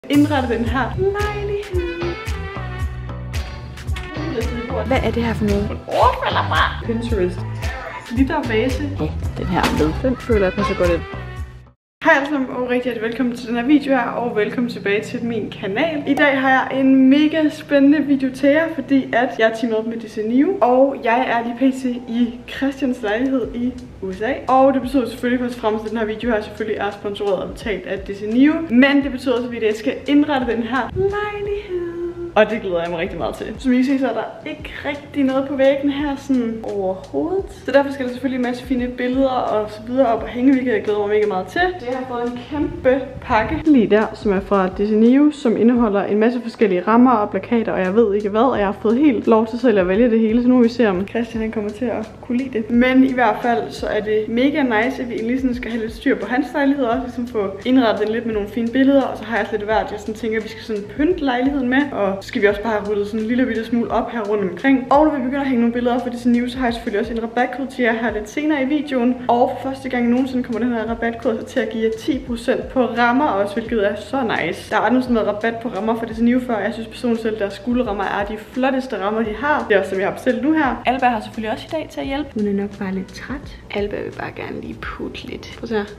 Indrette den her lejlighed. Hvad er det her for noget? Overfalder mig. Pinterest. Liter vase. Ja, den her med. Den føler jeg passer godt ind. Hej alle sammen og rigtig velkommen til den her video her, og velkommen tilbage til min kanal. I dag har jeg en mega spændende video til jer, fordi at jeg er teamet op med Disney, og jeg er lige pt. I Christians lejlighed i USA. Og det betyder selvfølgelig først og fremmest, at den her video her selvfølgelig er sponsoreret og betalt af Disney. Men det betyder også, at vi i dag skal indrette den her lejlighed. Og det glæder jeg mig rigtig meget til. Som I kan se, så er der ikke rigtig noget på væggen her sådan overhovedet. Så derfor skal der selvfølgelig en masse fine billeder og så videre op og hænge, hvilket jeg glæder mig mega meget til. Så jeg har fået en kæmpe pakke lige der, som er fra Disney, som indeholder en masse forskellige rammer og plakater, og jeg ved ikke hvad. Og jeg har fået helt lov til selv at vælge det hele, så nu vil vi se, om Christian han kommer til at kunne lide det. Men i hvert fald så er det mega nice, at vi egentlig sådan skal have lidt styr på hans lejlighed også, ligesom få indrettet den lidt med nogle fine billeder. Og så har jeg også lidt hvert, jeg sådan tænker, at vi skal sådan pynte lejligheden med, og så skal vi også bare have ryddet sådan en lille bitte smule op her rundt omkring. Og når vi begynder at hænge nogle billeder for Disney, så har jeg selvfølgelig også en rabatkode til jer her lidt senere i videoen. Og for første gang nogensinde kommer den her rabatkode til at give jer 10% på rammer også, hvilket er så nice. Der er aldrig sådan noget rabat på rammer for Disney før. Jeg synes personligt selv, at deres guldrammer er de flotteste rammer, de har. Det er også, som jeg har bestilt nu her. Alba har selvfølgelig også i dag til at hjælpe. Hun er nok bare lidt træt. Alba vil bare gerne lige putte lidt. Prøv at se her.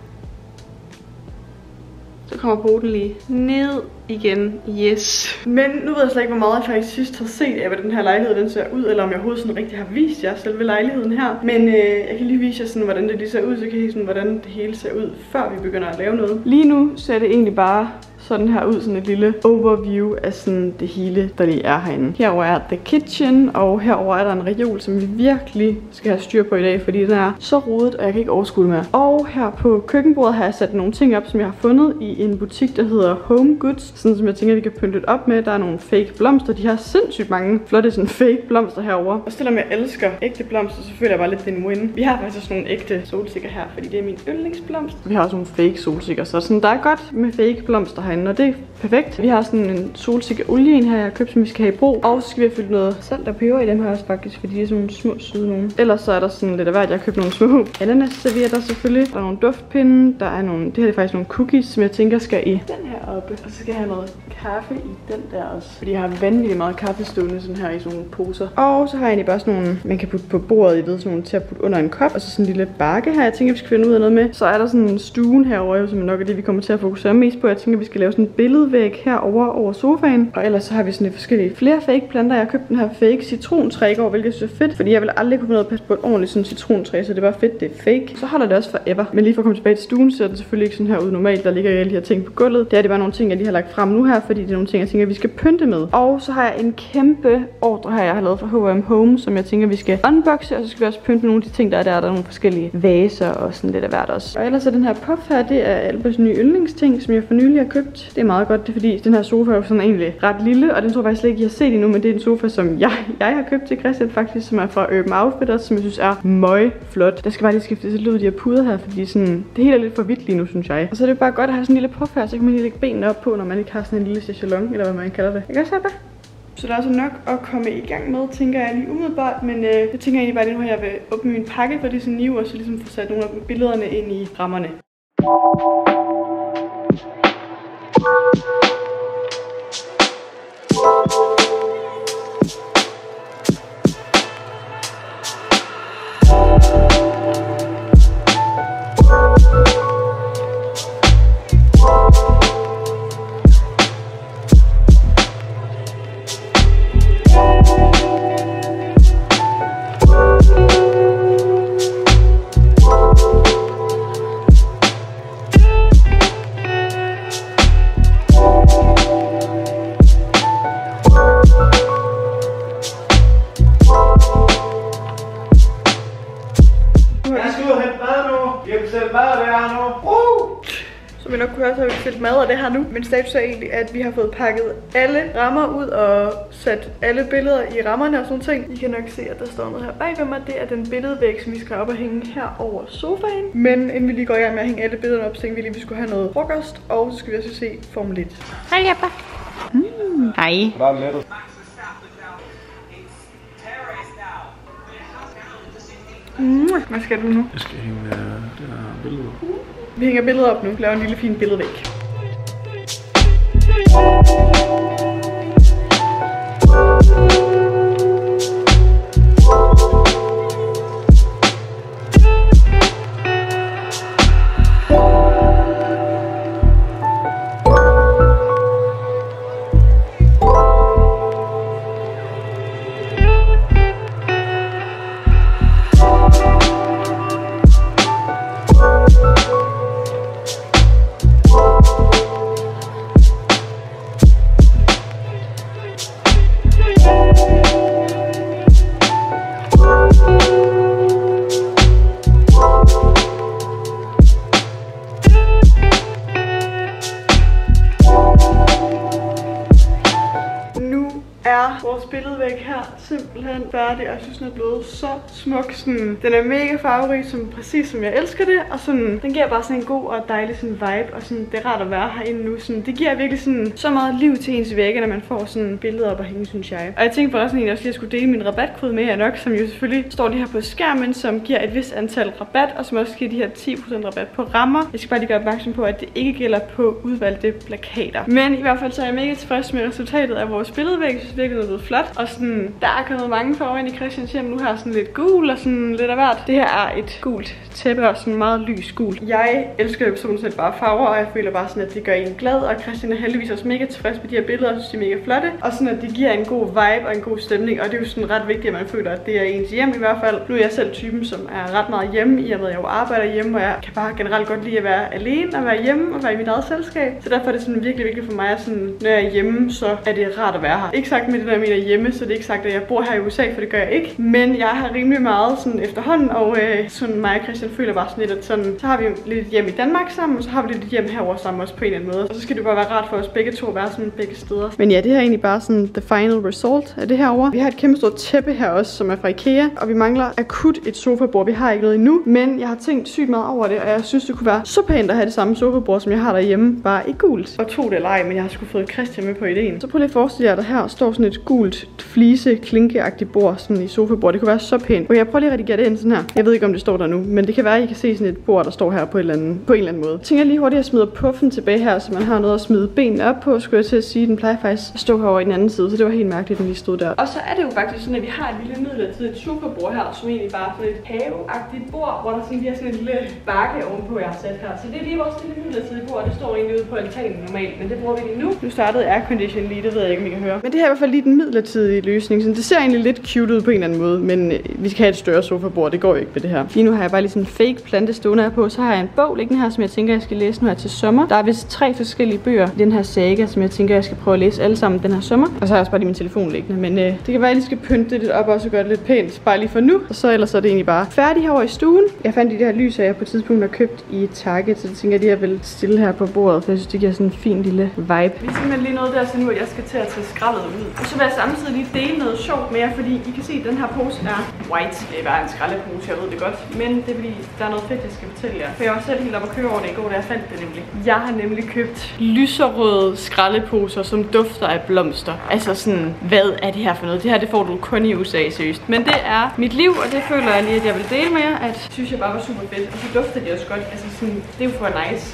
Så kommer poten lige ned igen. Yes. Men nu ved jeg slet ikke, hvor meget jeg faktisk sidst har set af, hvad den her lejlighed den ser ud, eller om jeg overhovedet sådan rigtig har vist jer selve lejligheden her. Men jeg kan lige vise jer sådan, hvordan det lige ser ud, så kan I sådan, hvordan det hele ser ud, før vi begynder at lave noget. Lige nu ser det egentlig bare sådan her ud, sådan et lille overview af sådan det hele, der lige er herinde. Herover er the kitchen, og herover er der en reol, som vi virkelig skal have styr på i dag, fordi den er så rodet, og jeg kan ikke overskue mere. Og her på køkkenbordet har jeg sat nogle ting op, som jeg har fundet i en butik, der hedder Home Goods, sådan som jeg tænker, vi kan pynte lidt op med. Der er nogle fake blomster. De har sindssygt mange flotte sådan fake blomster herover. Og selvom jeg elsker ægte blomster, så føler jeg bare lidt en win. Vi har faktisk nogle ægte solsikker her, fordi det er min yndlingsblomst. Vi har også nogle fake solsikker, så sådan, der er godt med fake blomster herinde, og det er perfekt. Vi har sådan en solsikkeolie her, jeg har købt, som vi skal have i brug. Og så skal vi have fyldt noget salt og peber i dem her også faktisk, fordi de er sådan nogle små søde nogle. Ellers så er der sådan lidt af hvert. Jeg har købt nogle små ananasservietter selvfølgelig. Der er nogle duftpinde. Der er nogle, det her er faktisk nogle cookies, som jeg tænker skal i den her oppe. Og så skal jeg have noget kaffe i den der også. Fordi jeg har vanvittigt meget kaffe stående sådan her i sådan nogle poser. Og så har jeg egentlig bare sådan nogle, man kan putte på bordet, I ved, sådan nogle til at putte under en kop. Og så sådan en lille bakke her, jeg tænker, vi skal finde ud af noget med. Så er der sådan en stuen herovre, som nok er det, vi kommer til at fokusere mest på. Jeg tænker, vi skal lave sådan en billedvæg herover over sofaen. Og ellers så har vi sådan lidt forskellige flere fake planter. Jeg har købt den her fake citrontræ i går, hvilket jeg synes er fedt. Fordi jeg vil aldrig kunne finde noget at passe på et ordentligt sådan citrontræ, så det er bare fedt, det er fake. Så holder det også forever. Men lige for at komme tilbage til stuen, ser det selvfølgelig ikke sådan her ud normalt. Der ligger alle de her ting på gulvet. Det er bare nogle ting, jeg lige har lagt frem nu her, fordi det er nogle ting, jeg tænker, vi skal pynte med. Og så har jeg en kæmpe ordre her, jeg har lavet fra H&M Home, som jeg tænker, vi skal unboxe. Og så skal vi også pynte nogle af de ting, der er der. Der er nogle forskellige vaser og sådan lidt af hvert også. Og ellers er den her puff her, det er Albas nye yndlingsting, som jeg for nylig har købt. Det er meget godt, det er fordi den her sofa er jo sådan egentlig ret lille, og den tror jeg faktisk slet ikke, I har set endnu, men det er en sofa, som jeg har købt til Christian faktisk, som er fra Urban Outfitters, som jeg synes er møg flot. Der skal bare lige skifte lidt ud af de her puder her, fordi sådan, det hele er lidt for hvidt lige nu, synes jeg. Og så er det bare godt at have sådan en lille puff her, så kan man lige lægge benene op på, når man ikke har sådan en lille chaiselong, eller hvad man kalder det. Jeg kan også have det. Så der er altså nok at komme i gang med, tænker jeg lige umiddelbart, men jeg tænker egentlig bare, at nu jeg vil åbne min pakke for Disney, og så ligesom få sat nogle af billederne ind i rammerne. Som I nok kunne høre, så har vi fyldt mad af det her nu. Men status er egentlig, at vi har fået pakket alle rammer ud og sat alle billeder i rammerne og sådan ting. I kan nok se, at der står noget her bagved mig. Det er den billedvæg, som vi skal op og hænge her over sofaen. Men inden vi lige går i gang med at hænge alle billederne op, så tænkte vi lige, at vi skulle have noget frokost. Og så skal vi også se Formel 1. Hej Jeppe. Hej. Hvad skal du nu? Jeg skal hænge det her billede. Vi hænger billedet op nu. Laver en lille fin billedvæg. vores billedvæg her simpelthen færdig, og jeg synes, den er blevet så smuk. Sådan, den er mega farverig, præcis som jeg elsker det, og sådan, den giver bare sådan en god og dejlig sådan vibe, og sådan, det er rart at være herinde nu. Sådan, det giver virkelig sådan, så meget liv til ens vægge, når man får sådan billeder op at hænge, synes jeg. Og jeg tænkte forresten egentlig også, at jeg skulle dele min rabatkode med jer nok, som jo selvfølgelig står lige her på skærmen, som giver et vist antal rabat, og som også giver de her 10% rabat på rammer. Jeg skal bare lige gøre opmærksom på, at det ikke gælder på udvalgte plakater. Men i hvert fald så er jeg mega tilfreds med resultatet af vores billedvæg. Jeg synes virkelig, det er blevet flot. Og sådan, der er kommet mange farver ind i Christians hjem. Nu har jeg sådan lidt gul og sådan lidt af hvert. Det her er et gult tæppe og sådan meget lys gul. Jeg elsker jo sådan set bare farver, og jeg føler bare sådan, at det gør en glad. Og Christian er heldigvis også mega tilfreds med de her billeder, og synes de er mega flotte. Og sådan, at det giver en god vibe og en god stemning. Og det er jo sådan ret vigtigt, at man føler, at det er ens hjem i hvert fald. Nu er jeg selv typen, som er ret meget hjemme, i og med at jeg jo arbejder hjemme, og jeg kan bare generelt godt lide at være alene og være hjemme og være i mit eget selskab. Så derfor er det sådan virkelig vigtigt for mig, at sådan, når jeg er hjemme, så er det rart at være her. Ikke sagt med det der, jeg mener hjemme, så det er ikke sagt, at jeg bor her i USA, for det gør jeg ikke. Men jeg har rimelig meget sådan efterhånden, og sådan mig og Christian føler bare sådan lidt, at sådan, så har vi lidt hjem i Danmark sammen, og så har vi lidt hjem herover sammen også på en eller anden måde. Og så skal det bare være rart for os begge to at være sådan begge steder. Men ja, det her er egentlig bare sådan the final result af det herovre. Vi har et kæmpe stort tæppe her også, som er fra IKEA, og vi mangler akut et sofabord. Vi har ikke noget endnu, men jeg har tænkt sygt meget over det, og jeg synes, det kunne være så pænt at have det samme sofabord, som jeg har derhjemme, bare i gult. Og tro det eller ej, men jeg har sgu fået Christian med på ideen. Så prøv lige at forestille jer, at der her står sådan et gult flise klinkeagtigt bord sådan i sofabord. Det kunne være så pænt. Og jeg prøver lige at redigere det ind sådan her. Jeg ved ikke, om det står der nu, men det kan være, at I kan se sådan et bord, der står her på en eller anden måde. Jeg tænker lige hurtigt at smide puffen tilbage her, så man har noget at smide benene op på, skulle jeg til at sige. Den plejer faktisk at stå herovre i den anden side, så det var helt mærkeligt, den lige stod der. Og så er det jo faktisk sådan, at vi har et lille midlertidigt sofabord her, som egentlig bare er sådan et haveagtigt bord, hvor der sådan lige er sådan en lille bakke ovenpå, jeg har sat her. Så det er lige vores lille midlertidige bord, det står egentlig ude på altanen normalt, men det bruger vi lige nu. Nu startede aircondition lige, det ved jeg ikke, om I kan høre. Men det her er i hvert fald lige den midlertidige løsning, så det ser egentlig lidt cute ud på en eller anden måde, men vi skal have et større sofabord, det går jo ikke med det her. Lige nu har jeg bare lige sådan en fake plante stående her på, så har jeg en bog liggende her, som jeg tænker, jeg skal læse nu her til sommer. Der er vist 3 forskellige bøger i den her saga, som jeg tænker, jeg skal prøve at læse alle sammen den her sommer. Og så har jeg også bare lige min telefon liggende, men det kan være, at jeg lige skal pynte det lidt op og også gøre det lidt pænt, bare lige for nu. Og så ellers er det egentlig bare færdigt herovre i stuen. Jeg fandt de der lys, jeg på et tidspunkt har købt i Target, så det tænker jeg, at jeg vil stille her på bordet, for jeg synes, det giver sådan en fin lille vibe. Vi er simpelthen lige nået der til nu, at jeg skal til at tage skraldet ud. Og så vil jeg samtidig lige dele noget sjovt med jer, fordi I kan se, at den her pose er white. Det er bare en skraldepose, jeg ved det godt. Men det er fordi, der er noget fedt, jeg skal fortælle jer. For jeg var selv helt op at køre over det i går, da jeg fandt det nemlig. Jeg har nemlig købt lyserøde skraldeposer, som dufter af blomster. Altså sådan, hvad er det her for noget? Det her, det får du kun i USA, seriøst. Men det er mit liv, og det føler jeg lige, at jeg vil dele med jer, at synes jeg bare var super fedt. Og så dufter de også godt. Altså sådan, det er jo for nice.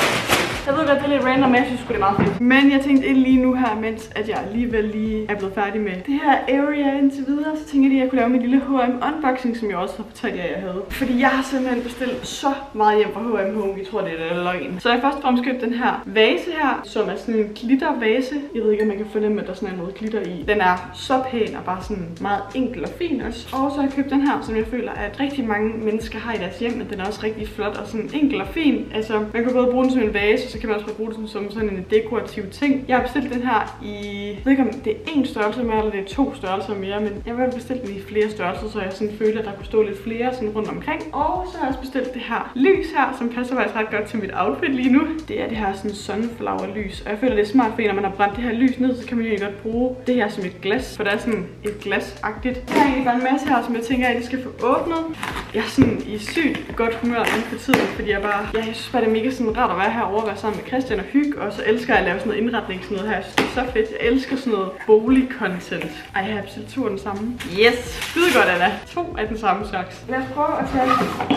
Jeg ved godt, det er lidt random, men jeg synes det er meget fedt. Men jeg tænkte ind lige nu her, mens at jeg alligevel lige er blevet færdig med det her area indtil videre, så tænkte jeg, at jeg kunne lave min lille H&M unboxing, som jeg også har fortalt jer, at jeg havde. Fordi jeg har simpelthen bestilt så meget hjem fra H&M Home, vi tror, det er løgn. Så jeg først og fremmest købt den her vase her, som er sådan en glittervase. Jeg ved ikke, om man kan fornemme, at der sådan er noget glitter i. Den er så pæn og bare sådan meget enkel og fin også. Og så har jeg købt den her, som jeg føler, at rigtig mange mennesker har i deres hjem, men den er også rigtig flot og sådan enkel og fin. Altså, man kan både bruge den som en vase, så kan man også bruge den som sådan en dekorativ ting. Jeg har bestilt den her i, jeg ved ikke om det er 1 størrelse mere, eller det er 2 størrelser mere, men jeg vil bestille den i flere størrelser, så jeg sådan føler, at der kunne stå lidt flere sådan rundt omkring. Og så har jeg også bestilt det her lys her, som passer faktisk ret godt til mit outfit lige nu. Det er det her sådan sunflower lys, og jeg føler, det er smart, fordi når man har brændt det her lys ned, så kan man jo godt bruge det her som et glas, for det er sådan et glasagtigt. Der er egentlig bare en masse her, som jeg tænker, at jeg skal få åbnet. Jeg er sådan i sygt godt humør inden for tiden, fordi jeg synes bare, det er mega sådan rart at være herovre og være sammen med Christian og hygge, og så elsker jeg at lave sådan noget indretning, sådan noget her. Jeg synes, det er så fedt. Jeg elsker sådan noget bolig-content. Ej, jeg har bestilt 2 af den samme. Yes! Skide godt, Anna. 2 af den samme slags. Lad os prøve at tage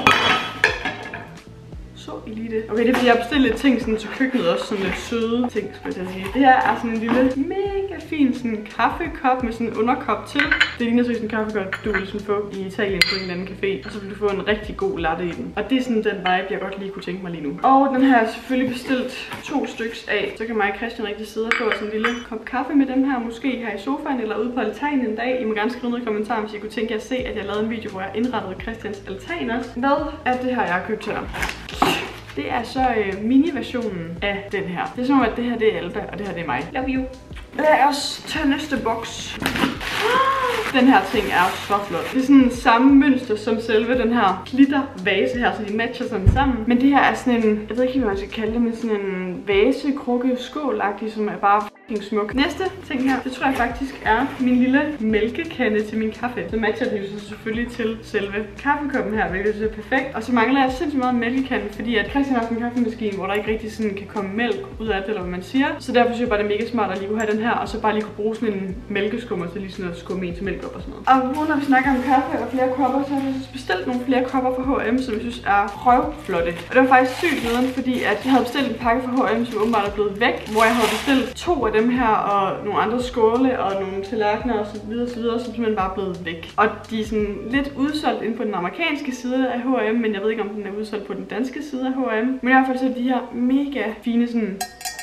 så I lige det. Okay, det er fordi, jeg har bestilt lidt ting sådan, til køkkenet også, sådan lidt søde ting, skulle jeg sige. Det her er sådan en lille, mega fin sådan kaffekop med sådan en underkop til. Det ligner sådan en kaffekop, du vil sådan få i Italien på en eller anden café, og så vil du få en rigtig god latte i den. Og det er sådan den vibe, jeg godt lige kunne tænke mig lige nu. Og den har jeg selvfølgelig bestilt 2 styks af. Så kan mig og Christian rigtig sidde og få sådan en lille kop kaffe med dem her, måske her i sofaen eller ude på altanen en dag. I må gerne skrive noget i kommentaren, hvis I kunne tænke jer at se, at jeg lavede en video, hvor jeg indrettede Christians altan også. Hvad er det her, jeg har købt her? Det er så mini-versionen af den her. Det er som om, at det her det er Alba, og det her det er mig. Love you. Lad os tage næste boks. Den her ting er så flot. Det er sådan samme mønster som selve den her glittervase her, så de matcher sådan sammen. Men det her er sådan en, jeg ved ikke, hvad man skal kalde det, men sådan en vase, krukke, skål-agtig, som er bare fucking smuk. Næste ting her, det tror jeg faktisk er min lille mælkekande til min kaffe. Så matcher den jo selvfølgelig til selve kaffekoppen her, hvilket er perfekt. Og så mangler jeg sindssygt meget mælkekande, fordi at Christian har en kaffemaskine, hvor der ikke rigtig sådan kan komme mælk ud af det, eller hvad man siger. Så derfor synes jeg bare, det er mega smart at lige kunne have den her, og så bare lige kunne bruge sådan en mælkeskummer til lige sådan at skumme en til mælk op og sådan noget. Og når vi snakker om kaffe og flere kopper, så har jeg bestilt nogle flere kopper fra H&M, som jeg synes er røvflotte. Og det var faktisk sygt nederen, fordi at jeg havde bestilt en pakke fra H&M, som åbenbart er blevet væk, hvor jeg havde bestilt 2 af dem her, og nogle andre skåle, og nogle tallerkener og så videre, som simpelthen bare er blevet væk. Og de er sådan lidt udsolgt inde på den amerikanske side af H&M, men jeg ved ikke, om den er udsolgt på den danske side af H&M. Men i hvert fald så er de her mega fine sådan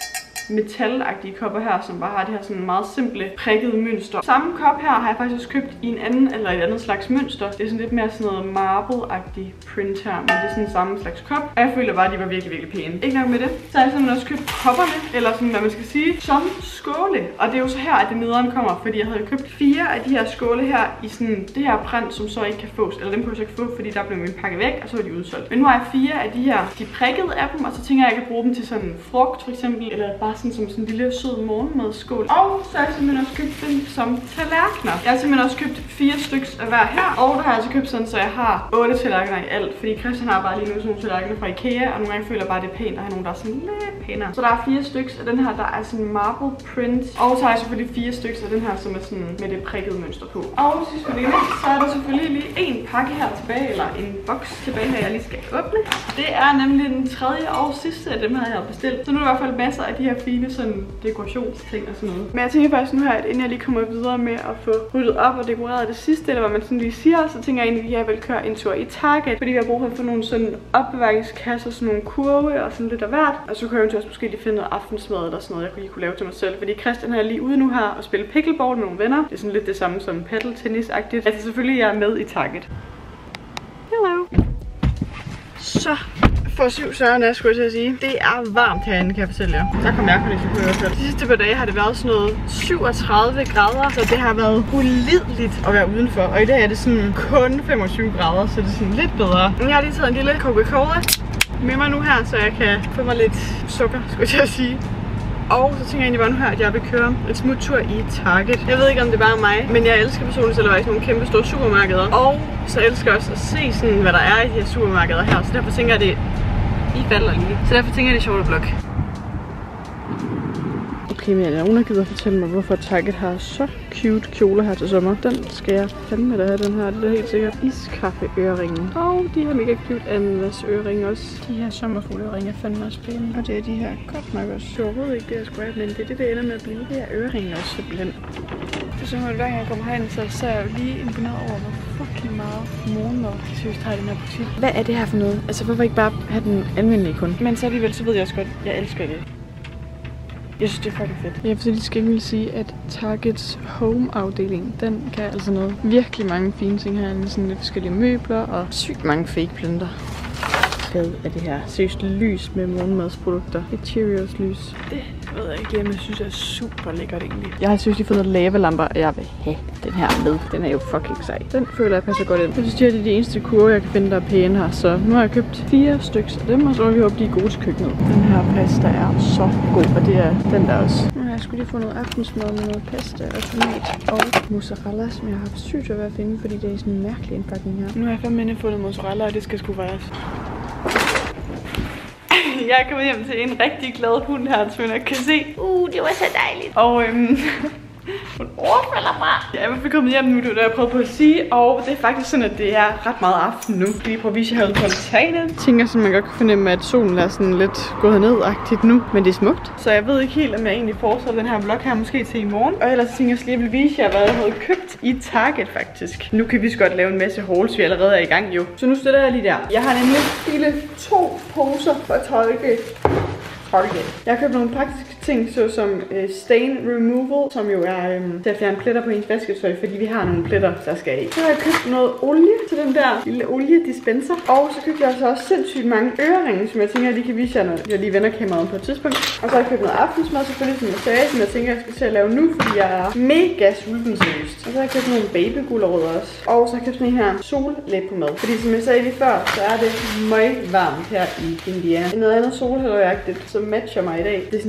metalagtige kopper her, som bare har det her sådan meget simple prikkede mønster. Samme kop her har jeg faktisk også købt i en anden eller et andet slags mønster. Det er sådan lidt mere sådan noget marble-agtig print her, men det er sådan samme slags kop. Og jeg føler bare, at de var virkelig, virkelig pæne. Ikke nok med det, så har jeg simpelthen også købt kopperne, eller sådan hvad man skal sige, som skåle. Og det er jo så her, at det nederen kommer, fordi jeg havde købt 4 af de her skåle her i sådan det her print, som så ikke kan fås. Eller dem kunne jeg så ikke få, fordi der blev min pakke væk, og så var de udsolgt. Men nu har jeg 4 af de her, de prikkede af dem, og så tænker jeg, at jeg kan bruge dem til sådan frugt for eksempel, eller bare sådan som sådan en lille sød morgenmadskål. Og så har jeg simpelthen også købt dem som tallerkener. Jeg har simpelthen også købt 4 stykker af hver her. Og der har jeg altså købt sådan, så jeg har 8 tallerkener i alt. Fordi Christian har bare lige nu sådan nogle tallerkener fra Ikea, og nogle gange føler jeg bare, det er pænt at have nogle, der er sådan lidt pænere. Så der er 4 stykker af den her, der er sådan marble print. Og så har jeg selvfølgelig 4 stykker af den her, som er sådan med det prikkede mønster på. Og sidst for det, så er der selvfølgelig lige en pakke her tilbage, eller en boks tilbage her, jeg lige skal åbne. Det er nemlig den tredje og sidste af dem her, jeg har bestilt. Så nu er der i hvert fald masser af de her fine sådan dekorationsting og sådan noget. Men jeg tænker faktisk nu her, at inden jeg lige kommer videre med at få ryddet op og dekoreret det sidste, eller hvad man sådan lige siger, så tænker jeg egentlig, at jeg vil køre en tur i Target, fordi vi har brug for at få nogle sådan opbevaringskasser, sådan nogle kurve og sådan lidt af hvert. Og så kunne jeg også måske lige finde noget aftensmad eller sådan noget, jeg lige kunne lave til mig selv, fordi Christian er lige ude nu her og spille pickleball med nogle venner. Det er sådan lidt det samme som paddeltennis-agtigt. Altså selvfølgelig jeg er med i Target. Hello. Så for 7 søren er, skulle jeg til at sige. Det er varmt herinde, kan jeg fortælle jer. Der kom aircondition på i hvert fald. De sidste par dage har det været sådan noget 37 grader, så det har været ulideligt at være udenfor. Og i dag er det sådan kun 25 grader, så det er sådan lidt bedre. Jeg har lige taget en lille Coca-Cola med mig nu her, så jeg kan få mig lidt sukker, skulle jeg til at sige. Og så tænker jeg egentlig bare nu her, at jeg vil køre en smuttur i Target. Jeg ved ikke, om det er bare mig, men jeg elsker personligt selv at være i sådan nogle kæmpe store supermarkeder. Og så elsker jeg også at se sådan, hvad der er i de her supermarkeder her. Så derfor tænker jeg, at det I falder lige. Så derfor tænker jeg, det er sjovt at vlogge. Okay, men er nogen, der gider fortælle mig, hvorfor Target har så cute kjoler her til sommer. Den skal jeg fandme da have, den her. Det er helt sikkert. Iskaffe-øringen. Og de her mega cute ananas-øringe også. De her sommerfugleøringe er fandme også pæne. Og det er de her godt nok også. Så jeg ved ikke, det jeg skulle have, men det er det, der ender med at blive. Det er øringen også simpelthen. Så hver gang jeg kommer herind, så er jeg jo lige imponeret over, hvor fucking meget morgenmad de seriøst har i den her butik. Hvad er det her for noget? Altså, hvorfor ikke bare have den almindelige kun? Men så alligevel, så ved jeg også godt, jeg elsker det. Jeg synes, det er fucking fedt. Jeg vil lige vil sige, at Targets home-afdeling, den kan altså noget. Virkelig mange fine ting herinde. Sådan lidt forskellige møbler og sygt mange fake planter. Hvad er det her? Seriøst lys med morgenmadsprodukter. Et Cheerios lys. Det ved jeg ikke, men jeg synes, det er super lækkert egentlig. Jeg har seriøst lige fundet lavalamper, og jeg vil have den her med. Den er jo fucking sej. Den føler jeg passer godt ind. Jeg synes, det er de eneste kurve, jeg kan finde, der er pæne her. Så nu har jeg købt 4 stykker af dem, og så må vi håbe, de er gode til køkkenet. Den her pasta er så god, og det er den der også. Nu har jeg skulle lige få noget aftensmad med noget pasta og tomat og mozzarella, som jeg har haft sygt at være at finde, fordi det er sådan en mærkelig indpakning her. Nu har jeg fandme fundet mozzarella, og det skal sgu fejres. Jeg er kommet hjem til en rigtig glad hund her, som jeg kan se. Det var så dejligt. Og hun overfalder mig. Jeg er i hvert fald kommet hjem nu, det var det, jeg prøvede på at sige. Og det er faktisk sådan, at det er ret meget aften nu. Jeg lige prøve at vise jer herude på altanen. Jeg tænker sådan, man godt kan fornemme, at solen er sådan lidt gået ned-agtigt nu. Men det er smukt. Så jeg ved ikke helt, om jeg egentlig fortsætter den her vlog her måske til i morgen. Og ellers tænker jeg lige, at jeg vil vise jer, hvad jeg havde købt i Target faktisk. Nu kan vi så godt lave en masse hauls, vi allerede er i gang jo. Så nu støtter jeg lige der. Jeg har nemlig hele 2 poser for Target. Jeg har købt nogle praktiske ting, såsom stain removal, som jo er til at fjerne pletter på ens vasketøj, fordi vi har nogle pletter, der skal i. Så har jeg købt noget olie til den der lille oliedispenser. Og så købte jeg også sindssygt mange øreringe, som jeg tænker, at de kan vise jer, når jeg lige vender kameraet på et tidspunkt. Og så har jeg købt noget aftensmad selvfølgelig, som jeg sagde, som jeg tænker, jeg skal til at lave nu, fordi jeg er mega sulten seriøst. Og så har jeg købt nogle babygulerødder også. Og så har jeg købt sådan en her sollæbemad. Fordi som jeg sagde lige før, så er det meget varmt her i Indiana. Noget andet solhælderjagtigt, som matcher mig i dag. Det er sådan en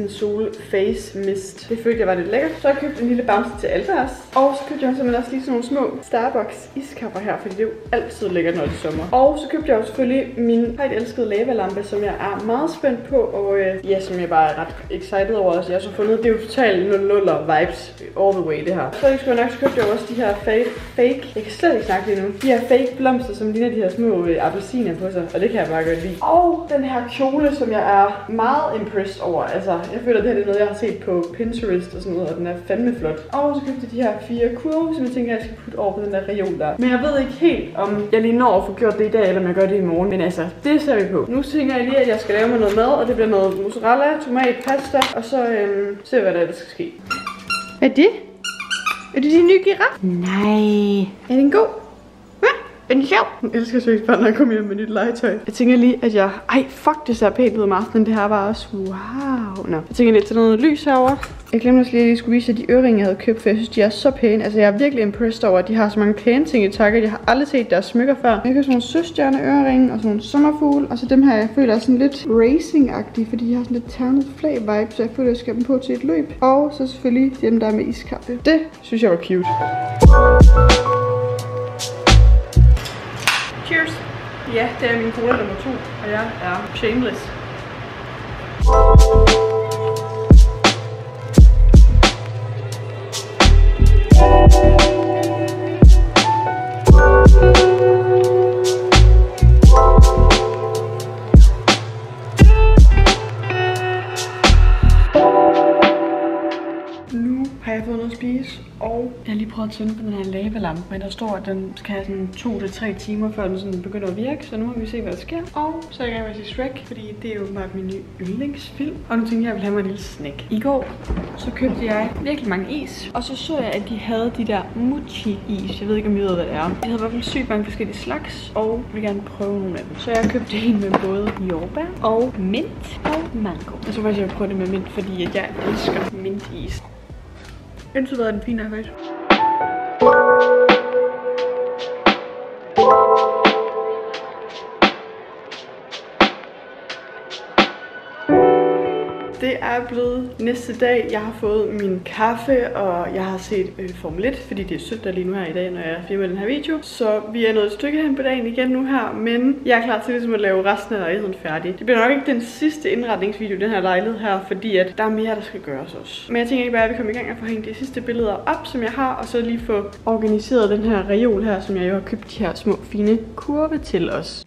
Face Mist. Det følte jeg var lidt lækkert. Så har jeg købt en lille bamse til Alvers. Og så købte jeg simpelthen også lige sådan nogle små Starbucks iskapper her, fordi det er jo altid lækkert, når det er sommer. Og så købte jeg jo selvfølgelig min højt elskede lavalampe, som jeg er meget spændt på, og ja, som jeg bare er ret excited over. Altså, jeg har så fundet, det er jo totalt 0'er vibes all the way, det her. Så jeg skulle nok, så købte jeg også de her fake, jeg kan slet ikke snakke lige nu, de her fake blomster, som ligner de her små appelsiner på sig, og det kan jeg bare godt lide. Og den her kjole, som jeg er meget impressed over, altså jeg føler, det her er noget, jeg har set på Pinterest og sådan noget, og den er fandme flot. Og så købte jeg de her 4 kurve, som jeg tænker, jeg skal putte over på den der reol der. Men jeg ved ikke helt, om jeg lige når at få gjort det i dag, eller om jeg gør det i morgen, men altså, det ser vi på. Nu tænker jeg lige, at jeg skal lave mig noget mad, og det bliver noget mozzarella, tomat, pasta, og så se hvad der skal ske. Hvad er det? Er det din nye giraf? Nej. Er den god? Hvad? Er den sjov? Jeg elsker seriøst bare, når jeg kommer hjem med nyt legetøj. Jeg tænker lige, at jeg... Ej, fuck, det ser pænt ud om aftenen. Det her var også... Wow. Nå. Jeg tænker lidt til noget lys herovre. Jeg glemte også lige, at jeg skulle vise jer de øreringe, jeg havde købt, for jeg synes, de er så pæne. Altså, jeg er virkelig impressed over, at de har så mange pæne ting i Target. Jeg har aldrig set deres smykker før. Jeg købte sådan nogle søstjerne øreringe og sådan nogle sommerfugle. Og så dem her, jeg føler er sådan lidt racing-agtige, fordi de har sådan lidt ternet flag-vibe, så jeg føler, at jeg skal dem på til et løb. Og så selvfølgelig dem, der er med iskaffe. Det synes jeg var cute. Cheers! Ja, det er min cola nummer 2, og jeg er shameless. Nu har jeg fået noget at spise, og jeg har lige prøvet at tænde på den her lavalampe, men der står, at den skal have sådan 2 til 3 timer, før den sådan begynder at virke, så nu må vi se, hvad der sker. Og så er jeg i gang med at se Shrek, fordi det er jo bare min nye yndlingsfilm. Og nu tænker jeg, at jeg vil have mig en lille snack. I går, så købte jeg virkelig mange is, og så jeg, at de havde de der mochi-is. Jeg ved ikke, om I ved, hvad det er. De havde i hvert fald sygt mange forskellige slags, og jeg vil gerne prøve nogle af dem. Så jeg købte en med både jordbær og mint og mango. Jeg tror faktisk, jeg vil prøve det med mint, fordi at jeg elsker mint-is. Indtil videre er den fine her faktisk. Det er blevet næste dag. Jeg har fået min kaffe, og jeg har set Formel 1, fordi det er søndag lige nu her i dag, når jeg filmer den her video. Så vi er nået et stykke hen på dagen igen nu her, men jeg er klar til ligesom at lave resten af lejligheden færdig. Det bliver nok ikke den sidste indretningsvideo i den her lejlighed her, fordi at der er mere, der skal gøres også. Men jeg tænker ikke bare, at vi kommer i gang og få hængt de sidste billeder op, som jeg har, og så lige få organiseret den her reol her, som jeg jo har købt de her små fine kurve til os.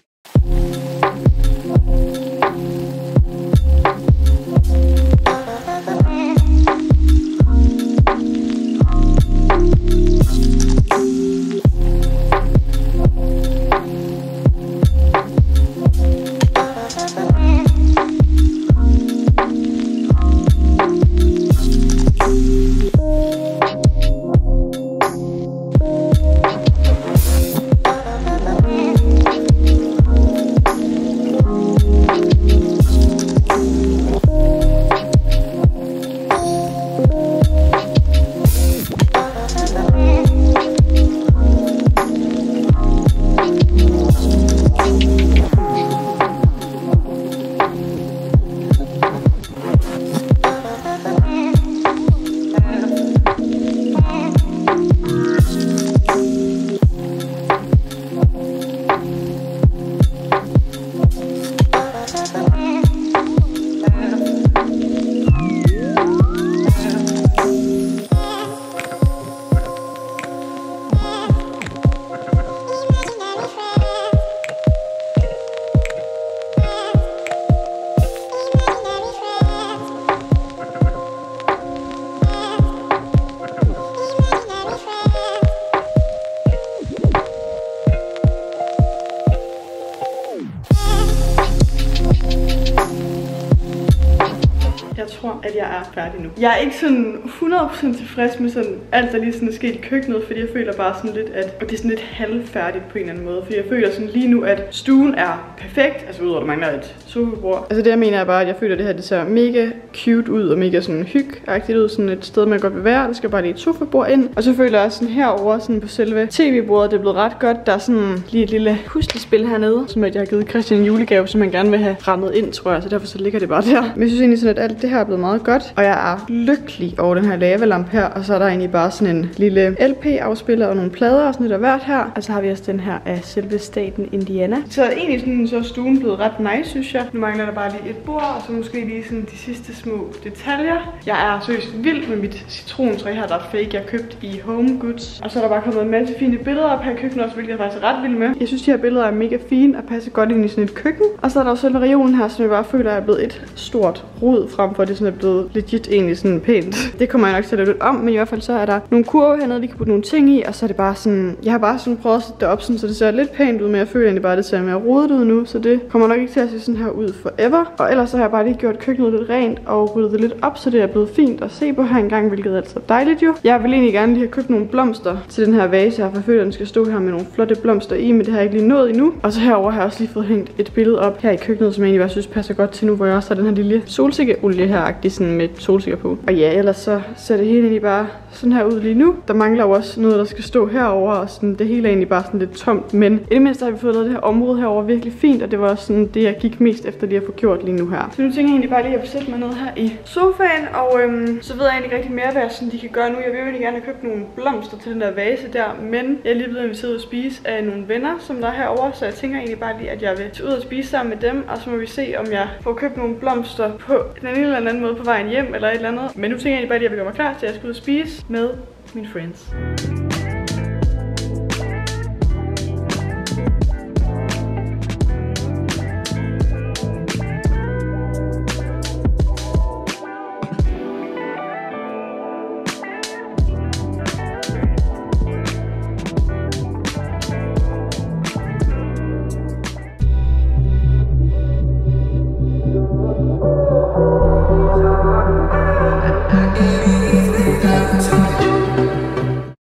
tror, at jeg er færdig nu. Jeg er ikke sådan 100% tilfreds med sådan alt, der lige sådan er sket i køkkenet, fordi jeg føler bare sådan lidt, at det er sådan lidt halvfærdigt på en eller anden måde. Fordi jeg føler sådan lige nu, at stuen er perfekt. Altså udover, der mangler et sofabord. Altså det jeg mener er bare, at jeg føler, at det her det ser mega cute ud og mega sådan hyggeagtigt ud. Sådan et sted, man godt vil være. Der skal bare lige et sofabord ind. Og så føler jeg også sådan herover sådan på selve tv-bordet, det er blevet ret godt. Der er sådan lige et lille puslespil hernede, som at jeg har givet Christian en julegave, som han gerne vil have rammet ind, tror jeg. Så derfor så ligger det bare der. Men jeg synes egentlig sådan, at alt det her er blevet meget meget godt. Og jeg er lykkelig over den her lavalamp her. Og så er der egentlig bare sådan en lille LP-afspiller og nogle plader og sådan lidt af hvert her. Og så har vi også den her af selve staten Indiana. Så egentlig sådan, så er stuen blevet ret nice, synes jeg. Nu mangler der bare lige et bord, og så måske lige sådan de sidste små detaljer. Jeg er seriøst vild med mit citrontræ her, der er fake, jeg købt i Home Goods. Og så er der bare kommet en masse fine billeder op her i køkkenet også, hvilket jeg faktisk er ret vild med. Jeg synes, de her billeder er mega fine og passer godt ind i sådan et køkken. Og så er der også selve reolen her, som jeg bare føler er blevet et stort rod, frem for det sådan er blevet legit egentlig sådan pænt. Det kommer jeg nok til at lave lidt om, men i hvert fald så er der nogle kurve hernede, vi kan putte nogle ting i, og så er det bare sådan, jeg har bare sådan prøvet at sætte det op, sådan, så det ser lidt pænt ud, men jeg føler egentlig bare, at det ser mere rodet ud nu, så det kommer nok ikke til at se sådan her ud forever. Og ellers så har jeg bare lige gjort køkkenet lidt rent og ryddet det lidt op, så det er blevet fint at se på her engang, hvilket er altså dejligt jo. Jeg vil egentlig gerne lige have købt nogle blomster til den her vase her, for jeg føler, at den skal stå her med nogle flotte blomster i, men det har jeg ikke lige nået endnu. Og så herover har jeg også lige fået hængt et billede op her i køkkenet, som jeg egentlig bare synes passer godt til nu, hvor jeg også har den her lille solsikkeolie her-agtig, sådan med solsikker på. Og ja, ellers så ser det hele egentlig bare sådan her ud lige nu. Der mangler jo også noget, der skal stå herover, og sådan, det hele er egentlig bare sådan lidt tomt, men i det mindste har vi fået lavet det her område herover virkelig fint, og det var også sådan det, jeg gik mest efter lige at få gjort lige nu her. Så nu tænker jeg egentlig bare lige at sætte mig ned her i sofaen, og så ved jeg egentlig ikke rigtig mere, hvad sådan, de kan gøre nu. Jeg vil jo egentlig gerne have købt nogle blomster til den der vase der, men jeg er lige blevet inviteret ud at spise af nogle venner, som der er herovre, så jeg tænker egentlig bare lige, at jeg vil tage ud og spise sammen med dem, og så må vi se, om jeg får købt nogle blomster på den ene eller anden måde på vejen hjem eller et eller andet. Men nu tænker jeg egentlig bare lige, at jeg vil gøre mig klar til at jeg skal ud og spise med mine friends.